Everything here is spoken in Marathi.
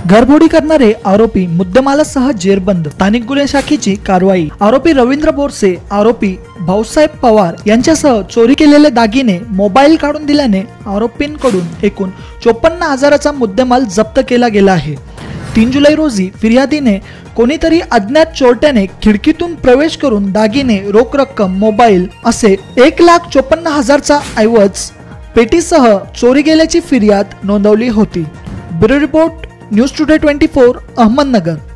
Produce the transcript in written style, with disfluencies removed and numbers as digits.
घरफोडी करणारे आरोपी मुद्देमालासह जेरबंद। स्थानिक गुन्हे शाखेची कारवाई। आरोपी रवींद्र बोरसे, आरोपी भाऊसाहेब पवार यांच्यासह चोरी केलेले दागिने, मोबाईल काढून दिल्याने आरोपींकडून एकूण 54,000चा मुद्देमाल जप्त केला गेला आहे। 3 जुलै रोजी फिर्यादीने कोणीतरी अज्ञात चोरट्याने खिडकीतून प्रवेश करून दागिने, रोख रक्कम, मोबाईल असे 1,54,000चा ऐवज पेटीसह चोरी गेल्याची फिर्याद नोंदवली होती। Bureau report, news today 24, Ahmednagar.